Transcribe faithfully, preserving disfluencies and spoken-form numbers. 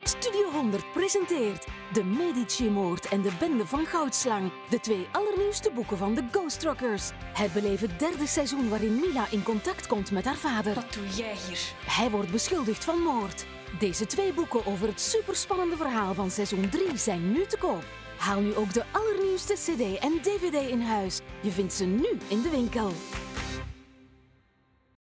Studio honderd presenteert De Medici-moord en de Bende van Goudslang. De twee allernieuwste boeken van de Ghost Rockers. Het beleven derde seizoen waarin Mila in contact komt met haar vader. Wat doe jij hier? Hij wordt beschuldigd van moord. Deze twee boeken over het superspannende verhaal van seizoen drie zijn nu te koop. Haal nu ook de allernieuwste cd en dvd in huis. Je vindt ze nu in de winkel.